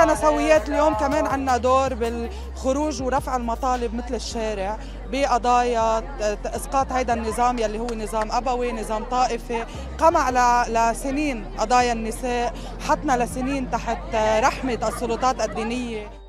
كنسويات اليوم كمان عندنا دور بالخروج ورفع المطالب مثل الشارع بقضايا اسقاط هذا النظام يلي هو نظام ابوي، نظام طائفي، قمع لسنين قضايا النساء، حطنا لسنين تحت رحمه السلطات الدينيه.